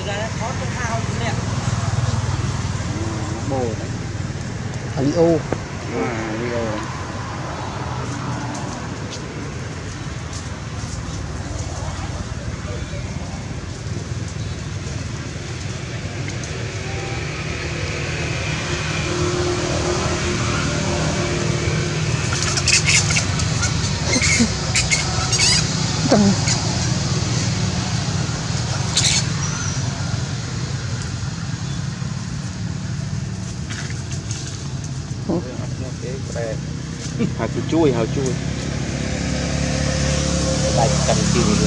bồ đấy. Alio. Alio. Tầng. Hào chui đây cần chiều luôn.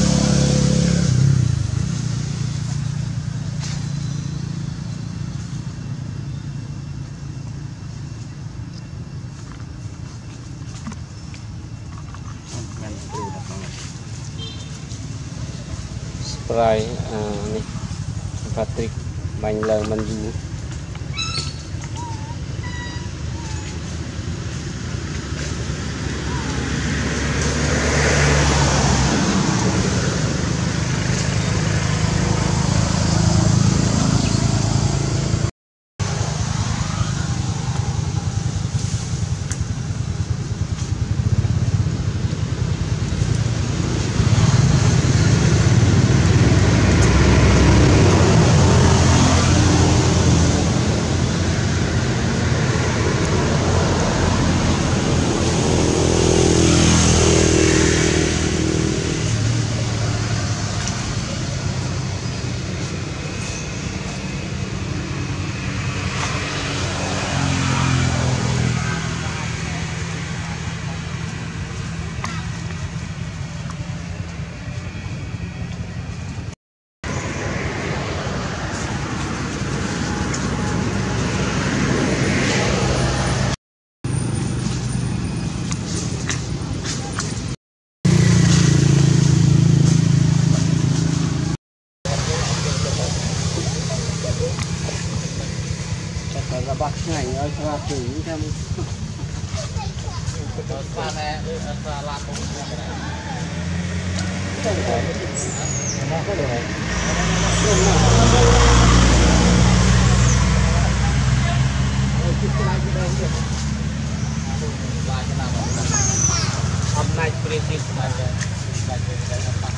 Spray nih Patrick bánh lờ mình du. Là bắt ngày ở xa tử thêm xa nè xa làm cũng cái này không có nó có được hôm nay prinsip aja